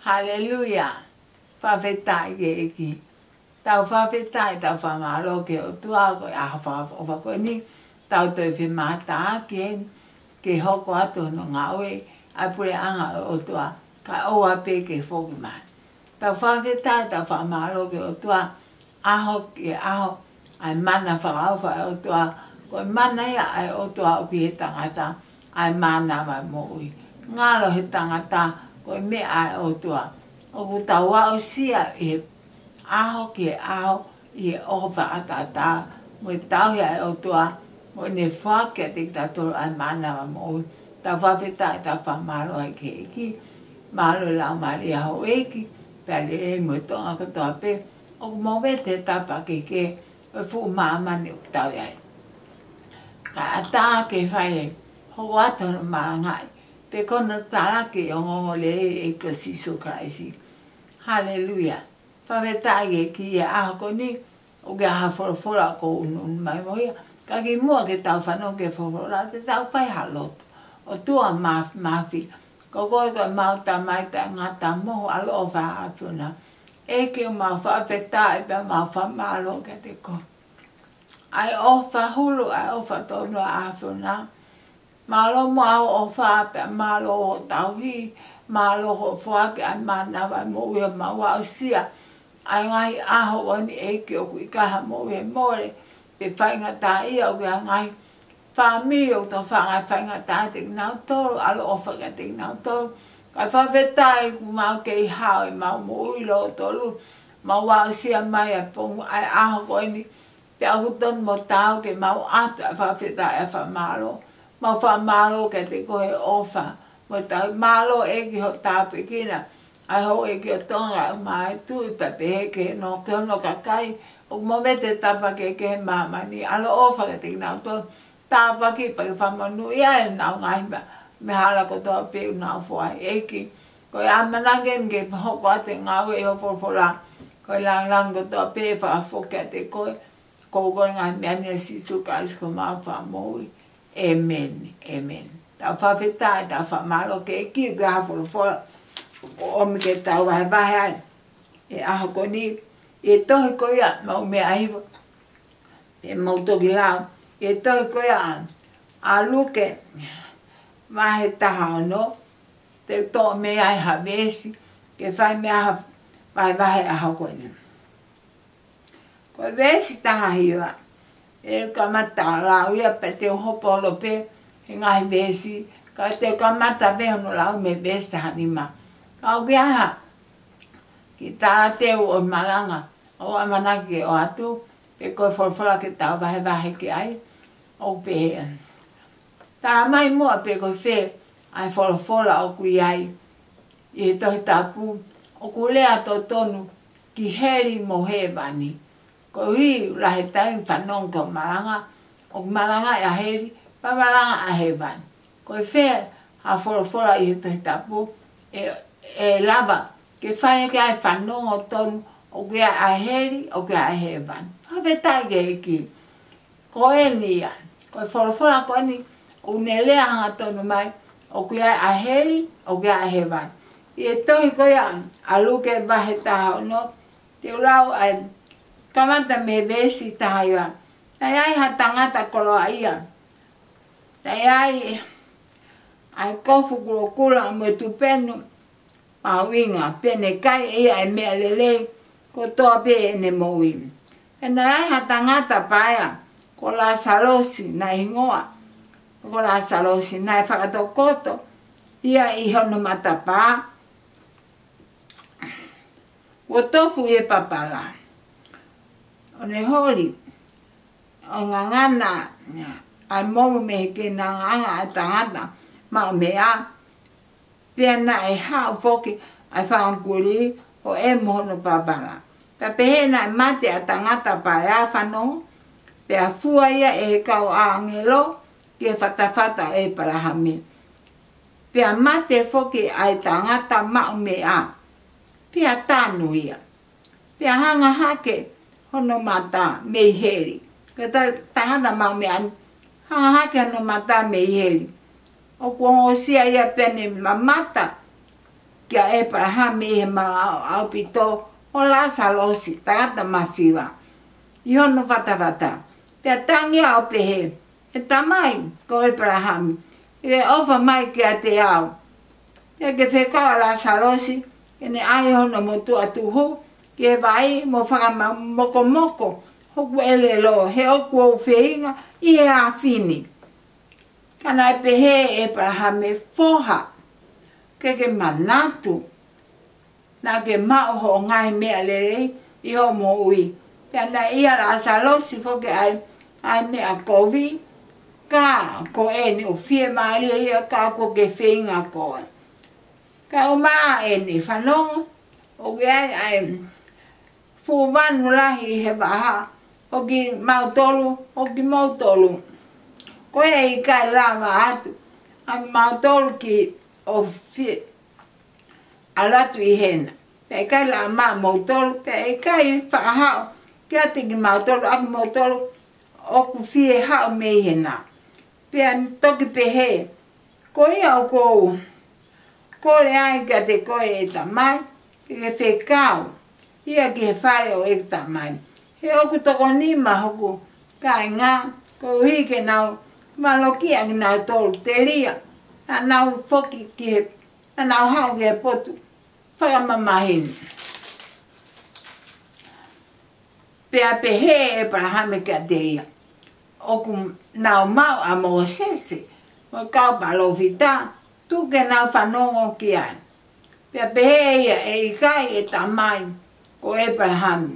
Hallelujah. Whawhetai ke eki. Tau whawhetai tau whamalo ke o tua koe a whawha koe ni. Tau toi whi mātaa ke hoko atu no ngā oe. Ai pure anga o tua. Ka oa pe ke whoki mai. Tau whawhetai tau whamalo ke o tua. Aho ke aho. Ai mana whakauwha o tua. Koe mana ia ai o tua o ki he tangata. Ai mana mai mo'i. Ngalo he tangata. Koe me ai o tua. O ku tau wau sia i he aho ki he aho i he oho whaatata. Mo tau hea o tua. Mo ne whake te ki tatoru ai mana wa mo'i. Tau whawhetai tau whamalo ai ke eki. Malo lau mari aho eki. Pēle rei mo tonga katoa pe. O ku mawe te tapa ke ke. O fu maamani o tau ai. Ka ata ke whai hoko ato no marangai. Pe kona taraki o ngongo le e ka siso kraisi. Hallelujah. Whawhetai e ki e aho ko ni. O ke aha whorofora ko unun mai moia. Ka ki mua ke tau whanau ke whorofora. Te tau whai halot. O tua mafi. Ko koe koe mauta mai ta ngata moho alo o wha afuna. E ke o mau whawhetai pe mau whamalo ke te ko. Ai o whahulu ai o whatonu a afuna. Malo mau o wha pe malo o tauhi. Malo ho whake ai mana wai mo ua maua o sia. Ai ngai aho o ni eke o kui kaha mo ua more. Pe whainga tā ia o kia ngai. Whamiri o tō whangai whainga tā te nau tōru. Alo o whaka te nau tōru. Kai whawhetai ku mau kei hao e mau mo uilo o tōru. Mau wau sia mai a pongu ai aho ko ni. Pe aku ton mo tau ke mau atu a whawhetai a whamalo. Mau whamalo ke te kohe ofa. Mo tau malo e ki ho tāpe kina. Ai ho e ki o tonga o mai tui pepe heke no ke ono kakai. O mo vete tapa ke ke mamani. Alo ofa ke te nau tōru. Tapa ki pa ki whamanu ia e nau ngai ba. Me hala ko toa peu nau fuai eki. Ko e amanagen ke hoko ate ngau e ho forfora. Ko e lang ko toa pe whaafoke ate koe. Ko koe ngai meani a sisu kais ko mau whamoi. Amen. Amen. Tau whawhetai, tau whamalo ke eki. Ko e haforofora. O omi ke tau wahe ai. E aho ko ni. E tohi ko ia. Mau mea ahiwa. E mau toki lau. E tohi ko ia. A luke. Wahe taha no. Te to me ai havesi. Ke whai mea wahe aho ko ni. Ko vesi taha hiwa. E kamata lau ia pe te hopo lo pe. He ngahi vesi. Ka te kamata pe hono lau me vesi taha nima. Ka au ki aha. Ki tā te o malanga. O amanaki o atu. Pe koe forfora ke tau wahe ke ai. O pe tā mai mua pe koe whe. Ai forfora o kui ai. I he tohi tapu. O ku lea to tonu. Ki heri mo he vani. Ko hui lahe tai whanong ko maranga. O maranga a heri. Pa maranga a he vani. Ko whe ha forfora i he tohi tapu. E lava. Ke whaia ke ai whanong o tonu. O kia a heri. O kia a he vani. Hawhetai ke eki. Ko e ni a. Ko forfora ko ni. O ne lea hanga tonu mai. O kia a heri. O kia a he vani. I e tohi ko ia. A luke wahe taha no. Te ulau ai. Kamata me vesi taha ia. Tai ai ha tangata koloa ia. Tai ai. Ai kofu kulo kula mo tupenu. Mawinga. Pene kai ia e mea lele. Ko toa pe ene mowi. Pena ai ha tangata paia. Ko la salosi na ingoa. Ko la salosi na e whakatokoto. Ia i hono matapa. O tofu e papala. O ne hori. O ngangana. Ai momo me ke na nganga a tangata. Ma mea. Pea na e hao foki. Ai whangkuri. O e mohono papala. Pea pehe na mate a tangata pa e a whanongo. Pea fua ia e he kau a angelo. Ke whatawhata e parahame. Pea mate foki ai tangata mau mea. Pea tanu ia. Pea hanga hake hono mata mei heri. Kata tangata mau mea. Hanga hake hono mata mei heri. O kuongo sia ia pene mamata. kia Abraham e ma au pito o Lazalosi tangata masiwa. Iho no whatawata. Pea tangi au pehe. E tamai ko Abraham. E ofa mai kia te au. Pea ke whekau Lazalosi. Kene ai hono mo tu atuhu. Ke vai mo whakama moko moko. Hoku ele lo. He oku o wheinga. I he a whini. Kana e pehe Abraham e foha. Ke manatu. Na ke mao ho ngai mea lere. Iho mo ui. Pea na ia Lazalosi foke ai mea kovi. Ka ko e ni o fie maria ia ka ko ke whinga koe. Ka o maa e ni whanonga. O ke ai fuwanu lahi he waha. O ki mautolu, o ki mautolu. Ko e i kai lama atu. Ang mautolu ki o fie. Alatu i hena. Pea kai la maa mautolu. Pea i kai whahao. Kia tiki mautolu, aku mautolu. Oku fie hao me hena. Pea toki pehe. Ko ia o kou. Ko le ai ka te koe e tamai. Ke whekau. Ia ki he whare o e tamai. He oku toko nima hoku. Kai ngā. Ko hike nau. Malokia ki nau tolu te ria. Ta nau foki ki he. Ta nau hao ki he potu. Whakamamahini. Pea pehe e Abraham ka te ia. Oku nau mau a Mosese. Mo kau palovita. Tu ke nau whanongo ki ai. Pea pehe ia e ikai e tamai. Ko Abraham.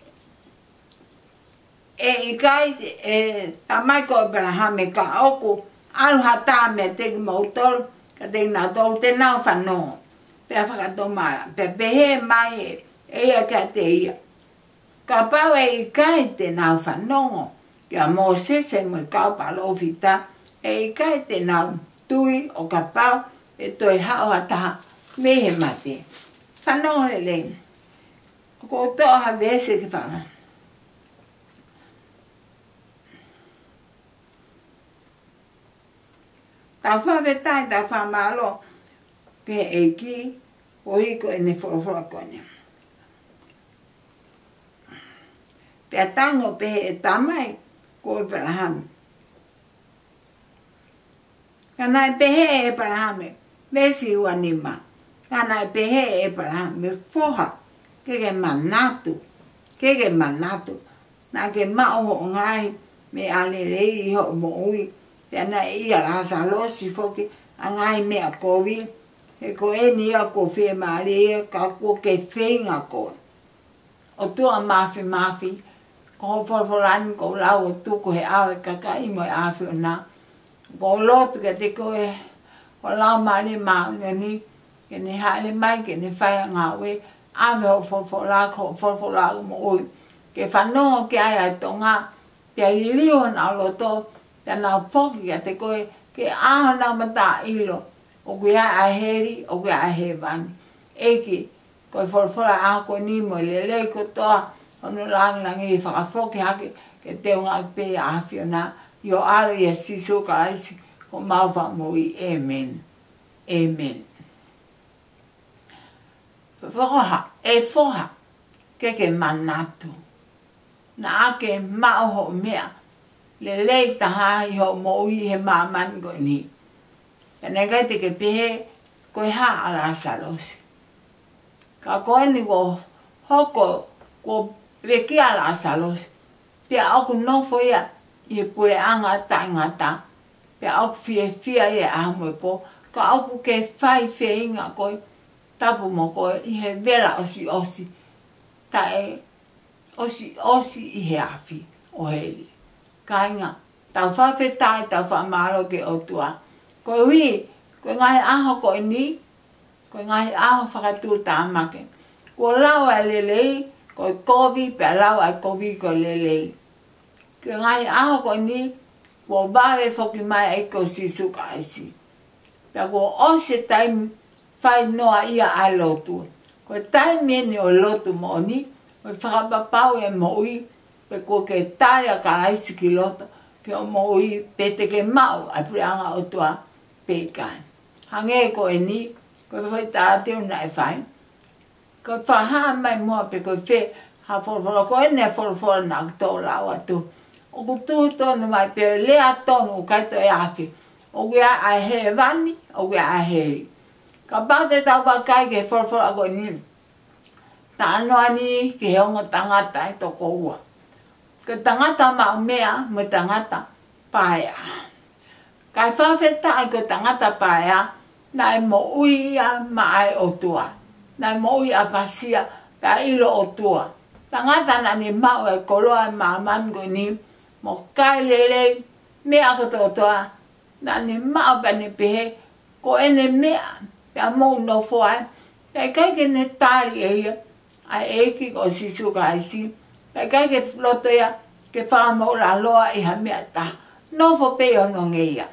E ikai e tamai ko Abraham e ka oku. Alu hata me teki mautol. Ka teki nau tolu te nau whanongo. Pea whakatomara. Pea pehe mai e ia ka te ia. Ka pau e ikai te nau whanongo. Kia Mosese mo kau palovita. E ikai te nau tui o ka pau. E toi hao hata mehe mate. Whanongo le le. Ko toha vese ki whanga. Tau whawetai, tau whamalo. Ke eiki. O hiko e ne whorofora konya. Pea tango pehe e tamai. Ko Abraham. Kana e pehe e Abraham. Vesi ua nima. Kana e pehe e Abraham. Me foha. Keke manatu. Keke manatu. Na ke mao ho ngai. Me ale rei ho mo ui. Pea na ia Lazalosi foki. A ngai mea kovi. E ko e ni a ko whee maria. Ka ko ke whinga koe. O tua mafi. Ko whorforani ko lau o tuku he awe kaka imo e awhi o nā. Ko lotu ke te koe. Ko lau maari maa ni. Ke ne haere mai ke ne whai ngā we. Awe ho whorforako mo ui. Ke whanongo ke ai ai tonga. Pea liliu na loto. Pea nau whoki ke te koe. Ke aho nau mata ilo. O kui ai heri, o kui ai he vani. Eki. Koe whorfora aho koe ni mo lelei ko toa. Ono langi i whakafoki hake ke teo ngā pe a whiona. Io alo i a siso ka aisi ko mauwha mo i. Amen. Amen. Whakaha, e whoha ke manatu. Na ake mao ho mea. Le lei taha i ho mo i he mamani ko ni. Pene kai te ke pehe koe ha a Lazalosi. Ka koe ni ko hoko ko Weki a Lazalosi. Pea oku nofo ia i pure anga taingata. Pea oku fia ia ahamu e po. Ka oku ke whai whiinga koe. Tapu mo koe i he vela osi. Ta e osi i he awhi o heli. Ka inga. Tau whawhetai, tau whamaro ke o tua. Koe hui, koe ngahi aho koe ni. Koe ngahi aho whakatū tāmake. Ko lau e lelei. Koe kovi, pea lau ai kovi koe lelei. Koe ngai aho koe ni, ko bawe whoki mai ai ko sisu ka aisi. Pea ko ose taimi whai noa ia ai lotu. Koe taimi ene o lotu mo ni, koe whakapapau e mo ui, pe ko ke tāria ka aisi ki loto, ke o mo ui pe te ke mau ai prianga o tua pe kai. Hange koe ni, ko fai ta te una e fai ko fa ha mai mo pe ko fe ha for ko ene for na to la wa tu o ku tu to no mai pe le a to no ka to e afi o we a he vani o we a he ka ba te ta ba kai ke for ko ni ta no ani ke ho ngo tangata to ko wa ko tangata ma mea mo tangata pa ya kai fa fe ta ko tangata pa ya na mo uia mai o tua na mo uia pasia pa ilo o tua tangata na ni ma o ko lo ma man go ni mo kai lele me a ko to toa na ni ma ba ni pe ko ene me ya mo no fo ai kai ke ne tari e ki ko si su ka si kai ke floto ya ke fa mo la loa i ha me ta no fo pe o no ngeia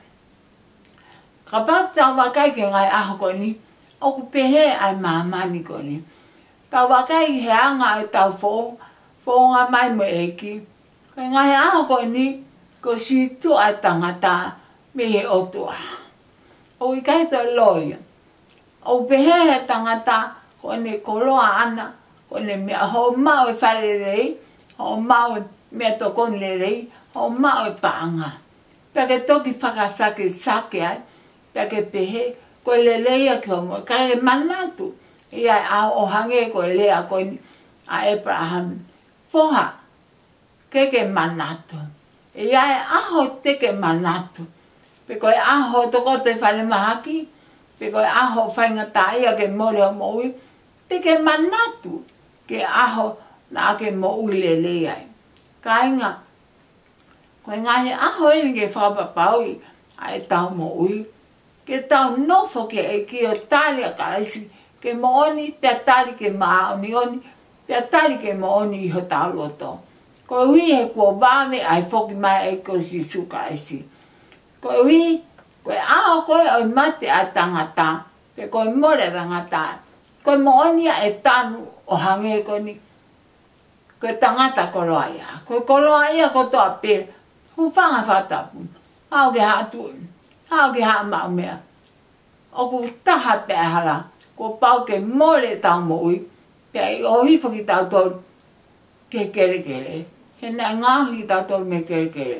ka ba ta wa kai ke ngai a ko ni o ku pe he ai mama ni ko ni ta wa kai he anga ta fo nga mai mo ki ngai a ko ni ko si tu a tangata me he o tu o i kai to loia o pe he tangata ko ne ko lo ana ko ne me ho ma o fa le ho ma me to kon le ho ma o panga pe ke to ki fa sa ke ai pe pehe ko leleia ko mo ka manatu ia a o hange ko le a ko a Abraham foha ke manatu ia a ho te ke manatu pe ko a ho to ko te fale mahaki pe ko a ho fainga ta ia ke mo le mo te ke manatu ke a ho na ke mo leleia kainga ko ngai a ho ni ke fa pa paui ai ta mo ke tau nofo ke e ki o tali a karaisi ke mooni pe tali ke maa oni pe tali ke mooni i ho tau loto. Ko hui he kua wame ai foki mai e ko si su karaisi. Ko hui koe aho koe o mate a tangata pe koe more tangata. Koe mooni a e tanu o hange ko ni koe tangata koloa ia. Koe koloa ia ko toa pe hufanga whatapu. Hau ke hatu hau ke haa mau mea. O ku taha pe hala. Ko pau ke mole tau moui. Pe o hifo ki tau tolu ke kere kere. He nai ngahu ki tau tolu me kere kere.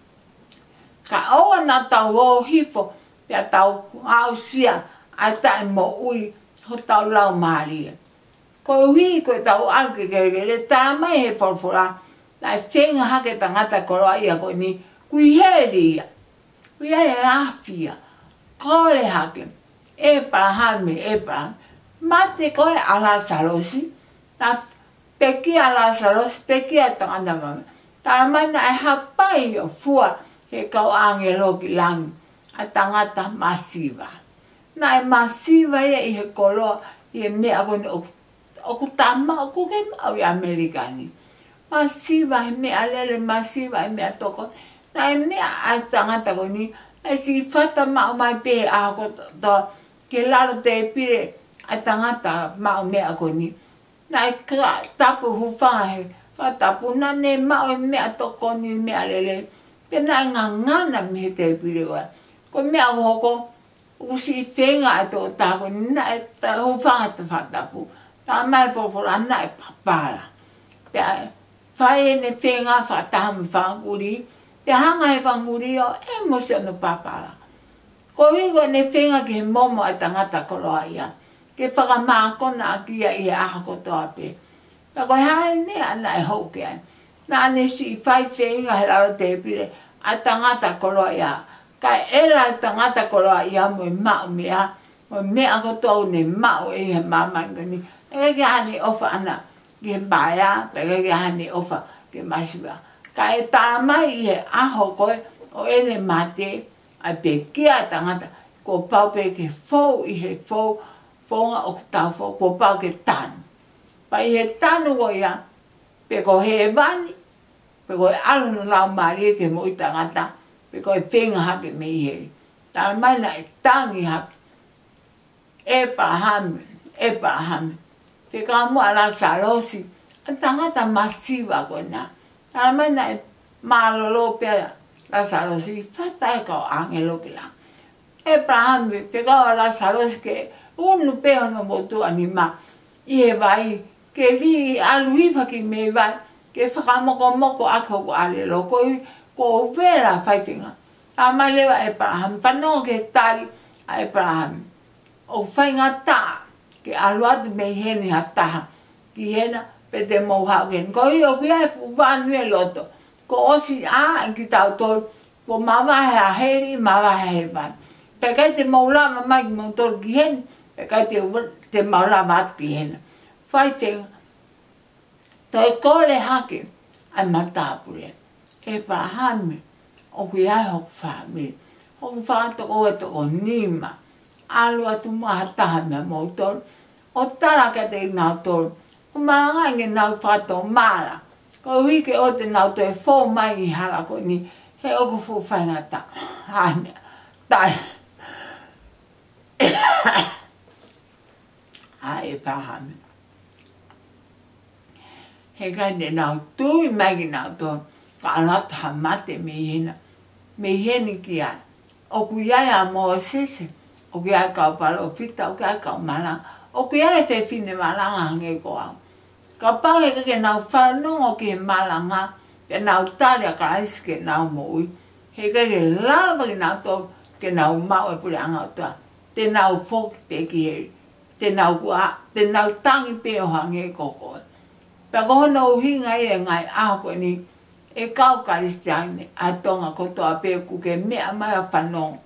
Ka oa na tau o hifo. Pe tau au sia. Ai tae moui. Ho tau lau maria. Ko hui ko tau alu ke kere kere. Tā mai he forfora. Nai whenga hake tangata koroa ia ko ni. Kui heri ia. Kui heri awhia. Kore hake. Abraham. Mate koe ala salosi. Ta peki ala salosi. Peki a tangata mame. Tā mai na e hapai o fua. He kau angelo ki langi. A tangata masiva. Na e masiva ia i he koloa. I he mea kone oku tama. Oku ke mau i Amerikani. Masiva he mea lele. Masiva he mea toko. Na e mea a tangata koni. E si fata mau mai pehe ako to. Ke lalo te pire a tangata mau mea koni. Na e tapu hufanga he. Tapu na ne mau mea toko ni mea lele. Pe na e ngangana me te pire koe. Ko mea hoko. Usi whenga e tō tāko ni na e hufanga te whatapu. Tā mai fofora na e papara. Pe whae ne whenga whatahamu whanguri. Pe hanga he whanguri o e mose no papara. Ko higo ne whenga ke he momo a tangata koloa ia. Ke whakamākona a kia i he aha kotoa pe. Pe koe hae ne ana e hauke ai. Na ne si whai whenga he laro te pire a tangata koloa ia. Kai ela tangata koloa ia mo mau mea. Mo mea kotoa ne mau e he mamangani. E ke hane ofa ana ke baya. Pe ke hane ofa ke masiwa. Ka e tāmai i he aho koe o ene mate a pe kia tangata ko pau pe ke fau i he fau fonga o tau fau ko pau ke tanu. Pa i he tanu ko ia pe ko he vani pe ko e alunu lau marie ke mo i tangata pe ko e whenga hake me i heri. Tāmai na e tangi hake. Abraham. Pe ka mua la salosi a tangata masiva ko na. Tāmai na e malolo pia la salosi. Fata e kau angelo ki lang. Abraham pe kau la salosi ke unu peho no motu anima. I he vai, ke li aluifa ki me vai, ke whakamoko moko ako ko ale lo, ko vera whaiwhinga. A mai lewa Abraham, whanonga ke tari a Abraham. O whainga tā, ke aluatu me heni ha taha, ki hena pe te mouhau gen. Ko i o kia e whanu e loto, ko osi a ki tau tolu, ko mawahe a heri, mawahe he wanu. Pe kai te maulama mai ki mautolu ki heni, pe kai te maulama atu ki hena. Whaiwhinga, toi kore hake, ai matapure. Abraham, o kui ai hoku whamiri. Hoku whātoko e toko nima. Alu atu maha taha mea mautolu. O tara ka te inau tolu. O maranga inge nau whato mara. Ko wike o te nau toi fō mai i hala ko ni. He oku fu whainga ta. Haimea. Tai. Ai Abraham. He kai te nau tui mai ki nau tolu. Ka alata ha mate me hena. Me heni ki ai. O ku iai a Mosese. O ku iai kau palo fita. O ku iai kau malanga. O ku iai fe fine malanga hange ko au. Ka pau he ke nau whanongo ki he malanga. Ke nau tari a ka aisi ke nau moui. He ke lava ki nau tō. Ke nau mau e puri anga o toa. Te nau foki pe ki heri. Te nau kua. Te nau tangi pe o hange ko koe. Pe kohono uhinga i e ngai aho koe ni. E kau karistiane a tonga kotoa peku ke mea mai a whanong.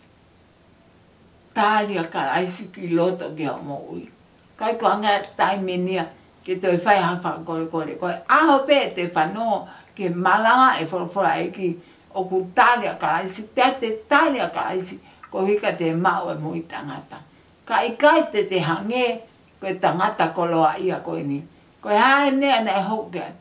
Tāri a karaisi ki loto ki o moui. Kai kua ngai taimenia ke toi whai hawha kore kore. Koe aho pe te whanong ke malanga e whorofora eki o ku tāri a karaisi. Pea te tāri a karaisi ko hika te mau e mui tangata. Kai te te hange koe tangata koloa ia koe ni. Koe hae nea nei hoke.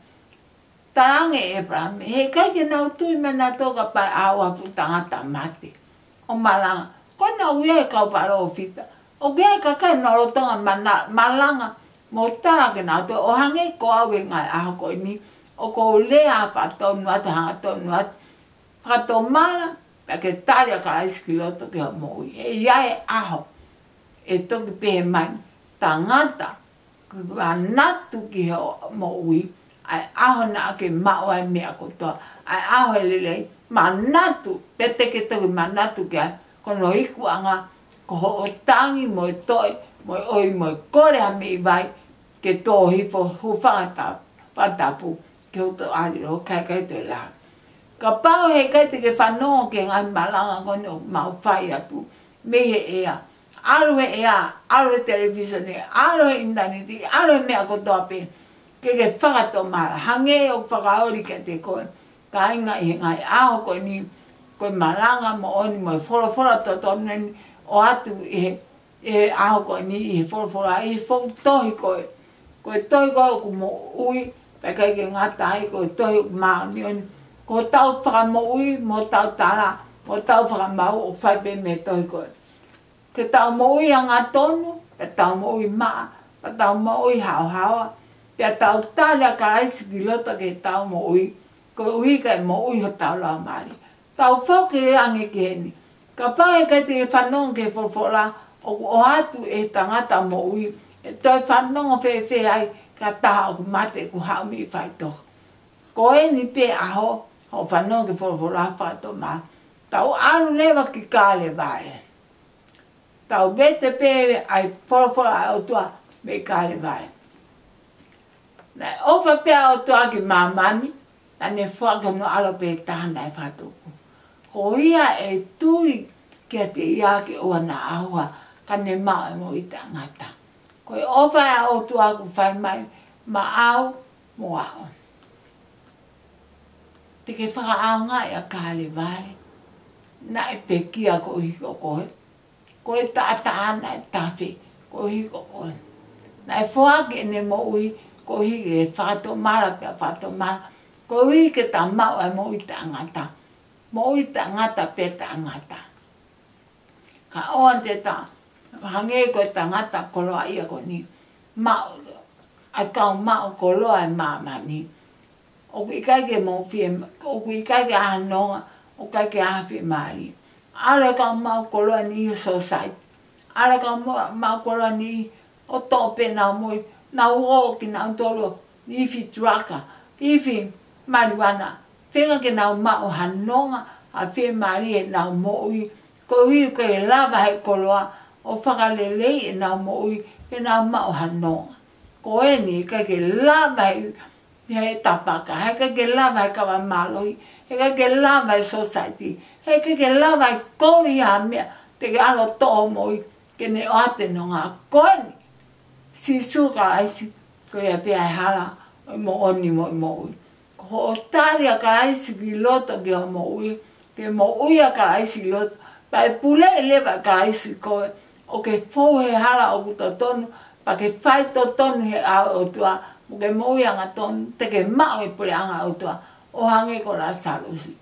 Tarange Abraham, he kai ke nau tui me nā toka pai awa futangata mate. O malanga, koe nā uia e kau paro o fita. O kia e kakai norotonga malanga, mo tara ke nā tui, o hange ko awe ngai aho koe ni, o ko lea pa tonu atu hanga tonu atu. Kato mala, pe ke tari a karaisi ki loto ke o moui. E iae aho, e toki pehe mai, tangata, ki wanatu ki o moui. Ai aho na ake mau ai mea kotoa. Ai aho e lelei manatu. Pete ke toki manatu ki ai. Kono iku anga. Ko ho o tangi mo e toi. Mo e oi mo e kore ha mei vai. Ke tō hifo hufanga patapu. Ke ho to ariro kai kai toi laha. Ka pao he kai te ke whanongo ke ngai malanga kone o mau whai atu. Me he ea. Alu he ea. Alu he television he. Alu he interneti. Alu he mea kotoa pe. Ke whakato mara, hange o whakaori ke te koe. Ka inga i ngai aho koe ni, koe maranga mo oni mo i whora to tonen o atu i he aho koe ni i he whora, i he tohi koe. Koe tohi koe ku mo ui, pe kai ke ngata ai koe tohi maa ni oni. Ko tau whakamo ui, mo tau tala, mo tau whakamau o whaipe me tohi koe. Ke tau mo ui hanga tonu, pe tau mo ui maa, pe tau mo ui hao hawa. Pea tau tālia ka aisi ki loto ke tau mo ui. Ko ui kai mo ui ho tau lau maari. Tau whoke e ange ke heni. Ka pae kai te whanong ke whorwhora o atu e tangata mo ui. E toi whanong o whewhe ai ka taha o ku mate ku haumi i whaitoka. Ko e ni pe aho o whanong ke whorwhora whato maa. Tau alu lewa ki kāle vare. Tau bete pe ai whorwhora ai o tua me kāle vare. Nai ofa pea o toa ki mamani, tane whaka no alo pe tāna e whatuku. Ko ia e tui kia te ia ki oa na ahua, ka ne mao e mo i tangata. Ko e ofa e o toa ku whai mai, ma au mo ao. Te ke whaka ao ngai a kāle vare, na e pe kia ko hiko koe. Ko e tātāna e tawhi, ko hiko koe. Na e whaka e ne mo ui, ko hiki e whato mara pia whato mara. Ko hiki ta mau e mo i tangata. Mo i tangata pe tangata. Ka oan te ta, hange ko e tangata koloa ia ko ni. Mau, a kau mau koloa e mamani. O ku ikaike mo fie, o ku ikaike ahanonga, o kaike ahawhi maari. Ara kau mau koloa ni i sosai. ala ka makola ni o tope na moi na uo ki na tolo ifi truaka ifi mariwana fenga ke na ma o hanonga a fe mari e na moi ko hi ke lava he koloa o whakalele e na moi e na ma o hanonga ko e ni ke lava he tapaka he ke lava he kawa maloi he ke lava he society he ke lava he komi a mea te ke alo to'o moi ke ne o ate no ngā koe ni si suka aisi ko ia pia hala mo oni mo ko talia ka aisi ki loto ke mo ui ke mo ui ka aisi loto pa pule leva ka aisi ko o ke fo he hala o to tonu pa ke fai to tonu he a o tua mo ke mo ui anga ton te ke ma o pule anga o tua o hange ko la salosi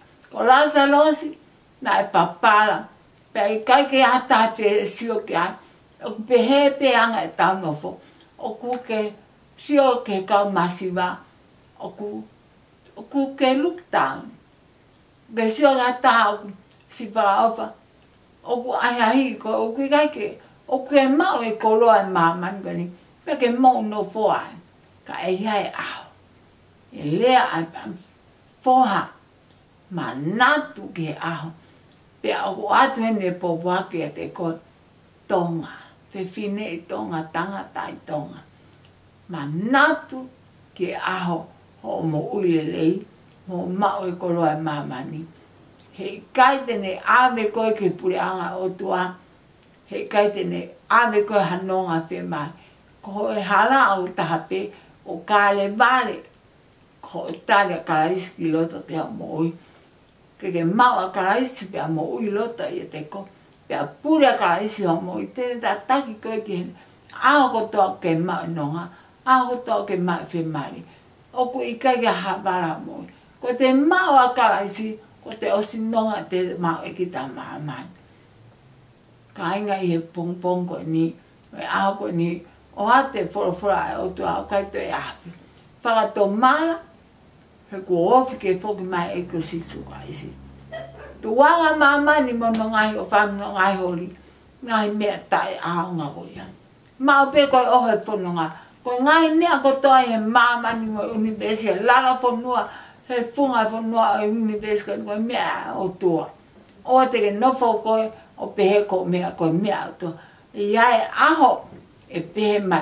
na e papala pa kai ke hata fe sio ke o pe he pe anga e tau no fo o ku ke sio ke ka masiva o ku ke look down ke sio ga ta si va ofa o ku ai ko o ku kai ke o ke ma o e kolo e man gani pe ke mo no fo ai ka e ai a e le a fo ha ma natu ke a pe o atu ne po wa ke te ko tonga fe fine i tonga tanga tai tonga ma natu ke aho ho mo uilelei mo mau e koloa e mamani he kai tene ave koe ke pure anga o tua he kai tene ave koe hanonga fe mai ko e hala au tahape o kale vale ko talia kalaisi ki loto te mo ui ke mau a kalaisi pe mo ui loto i te ko pea pura ka isi o mo i tēne tā taki koe ki hene. Aho ko toa ke mau nonga, aho ko toa ke mau whemari. O ku i kai ka hapara mo i. Ko te mau a kala isi, ko te osi nonga te mau e ki tā mahamani. Ka inga i he pong koe ni, me aho koe ni, o a te whorofora e o tua o kai to e awhi. Whakato mala, he ko ofi ke whoki mai e ko sisu ka isi. Tu wanga mama ni mono ngai o whamu ngai hori, ngai mea tae aonga koia. Mau pe koe ohe whanunga, koe ngai nea ko toa he mama ni mo universia, lala whanua, he whunga whanua o universia, koe mea o tua. O te ke nofo koe, o pehe ko mea koe mea o tua. Iai aho e pehe mai,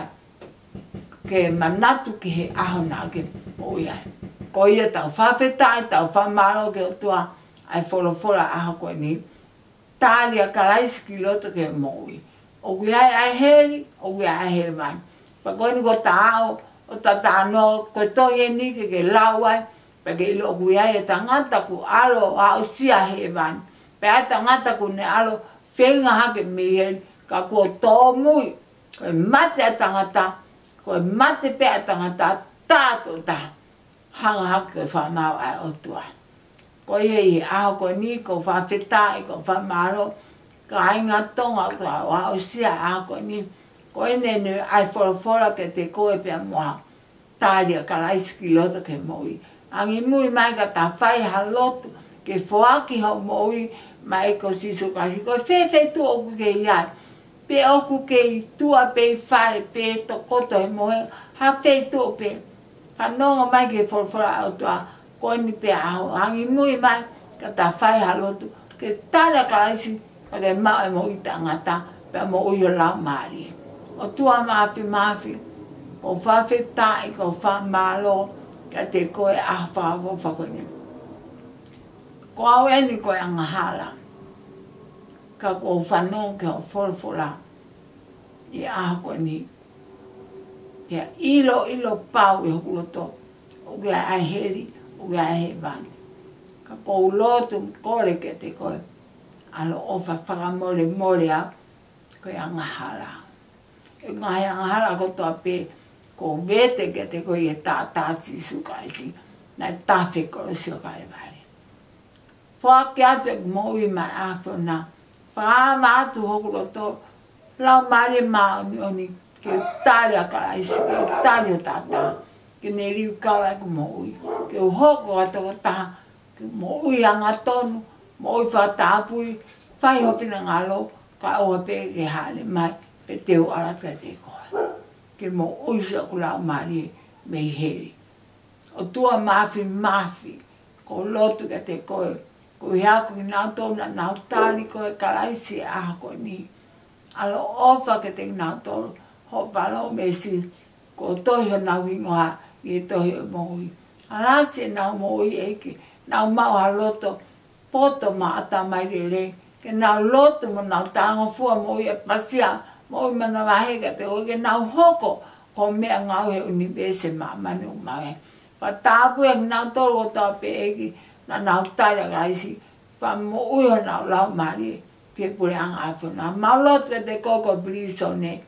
ke manatu ki he aho nā ke o iai. Ko ia tau whawhetai, tau whamaro ke o tua, ai whorofora aho koe ni, tālia kalaisi ki loto ke moui. O kui ai heri, o kui ai heri mai. Pa koe ni ko tāo, o ta tāno, koe tohi e ni ke lauai, pa ke ilo o kui ai e tangata ku alo a o sia he mai. Pa ai tangata ku ne alo whenga hake miheri, ka kua tō mui, koe mate a tangata, koe mate pe a tangata, tāto tā, hanga hake whamau ai o tuai. Ko i aho ko ni ko whawhetai, ko whamaro, ka inga tonga ka o sia aho ko ni. Ko nenu ai whorofora ke te koe pia moa. Tālia ka laisi ki loto ke moi. Angi mui mai ka ta whai ha loto ke whoaki ho moi mai ko siso kasi. Ko whewhe tu oku ke iai. Pe oku ke i tua pe whare pe to koto he moe. Ha whei tu pe. Whanonga mai ke whorofora au tua. Ko ni pe aho, hangi mui mai, ka ta whai halotu, ke tālia ka laisi, ka ke mau e mo i tangata, pe mo ui o lau maari. O tua maafi, ko whawhetai, ko whamalo, ka te koe aho whāwo whakoni. Ko au eni koe angahala, ka ko whanong ke o whorofora, i aho koe ni. Pea ilo pau i hokuloto, o kia ai heri, o kia he vani. Ka kou lotu kore ke te koe. Alo ofa whakamore au, koe angahala. E ngahi angahala ko toa pe, ko vete ke te koe e tātāti suka isi, na tāwhi koro sio kare vare. Whaki atu e moi mai awhona, whaama atu hokuloto, lau mare maoni oni, ke tāria kara isi, ke tāria tātā. Ke ne riu kawa ku mo ui. Ke u hoko ato ko taha, ke mo ui anga tonu, mo ui whatāpui, whai howhina ngalo, ka ka oa pe ke hale mai pe te o arata te koe. Ke mo uisa ku lau mari me heri. O tua mafi, ko lotu ke te koe, ko hiaku ki nau tōna nau tāni koe karaisi aha koe ni. Alo ofa ke te nau tōru, ho palo mesi, ko tohi o nau ingoha i tohi o mohui. Arasi e nau mohui eke, nau mau ha loto, poto ma ata mai rere, ke nau loto mo nau tāngo fua mohui e pasia, mohui mana wahega te oe ke nau hoko, ko mea ngau he unibese ma manu mawe. Fa tāpu e nau tōru o tō pe eki, na nau taira gaisi, fa mo uiho nau lau mari, ke pure anga afu. Na maulotu ke te koko briso ne,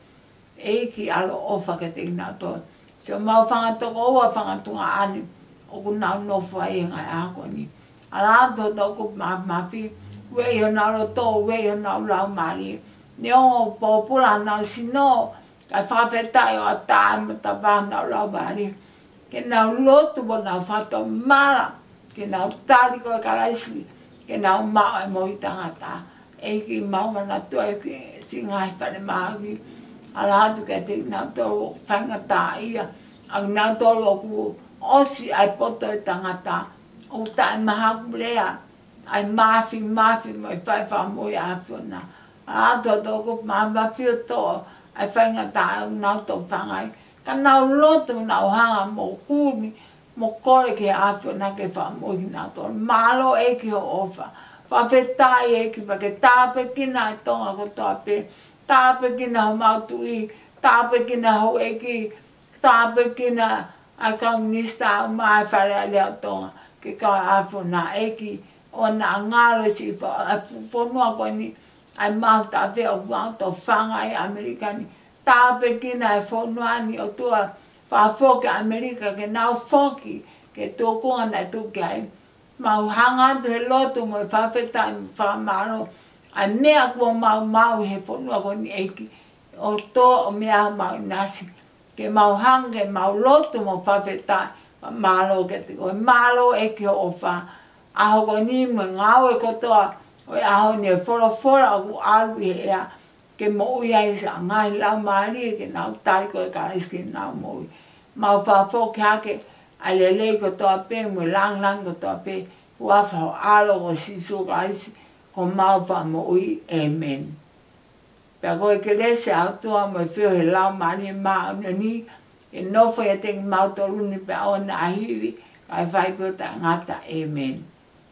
eki alo ofa ke te nau tōru. So mau whangatoko oa whangatunga ani, oku nau nofu ai ngai ako ni. Ala ato toko mafi, wei ho nau lo tō, wei ho nau lau mari. Ni ongo popula nau sino, kai whawhetai o a tāma ta wānau lau mari. Ke nau lotu mo nau whato mara, ke nau tāri koe karaisi, ke nau mao e mohi tangata. Eki mau mana tua e si ngai whare maagi. Ala atu ke te nau tōru whangata ia, au nau tōru o ku osi ai poto e tangata. O tae mahaku rea, ai mafi mo e whai whamui a whiona. Ala atu o tōku mawawhio tō, ai whangata au nau tō whangai. Ka nau lotu nau hanga mo kūmi, mo kore ke awhio na ke whamohi nā tōna. Malo eki ho ofa. Whawhetai eki pa ke tāpe kina e tonga ko toa pe. Tāpe kina ho mautu i, tāpe kina ho eki, tāpe kina a kaunista au mai whare a leo tonga. Ke kaua awhio na eki, o nā ngālo si whanua koe ni, ai mauta whea o mauta whangai Amerikani. Tāpe kina e whonuani o tua whawhoke Amerika ke nau whoki ke tōkunga nei tuki ai. Mau hangatu he lotu mo e whawhetai mo whamaro. Ai mea kua mau he whonua ko ni eiki. O tō o mea mau nasi. Ke mau hanga ke mau lotu mo whawhetai. Malo ke te koe. Malo eki o wha. Aho ko ni mo ngau e kotoa. Oi aho ni e whora o ku alu he ea. Ke mo ui ai sa ngai lau maari ke nau tai koe karis ke nau mo ui. Mau whawhoke hake, ai lelei ko toa pe, mo lang ko toa pe, uafa ho alo ko sisu karis, ko mau wha mo ui, amen. Pea koe ke lese au tua mo e whio he lau maari e maa ni, e nofo e tengi mau toruni pe au na ahiri, kai whai pio ta ngata, amen.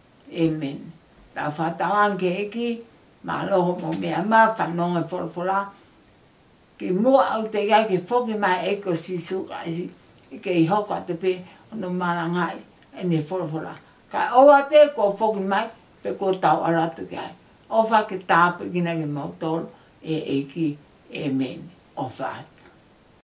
Amen. Tau whatawang ke eki, ma loho mo mea ma whanonga whorofora. Ke mua au te gai ke whoki mai eko sisu kaisi. Ke i hoko atu pe ono marangai e ne whorofora. Kai owa pe ko whoki mai pe ko tau aratu kai. Owa ke tāpe kina ke mautoro e eki. Amen. Owa.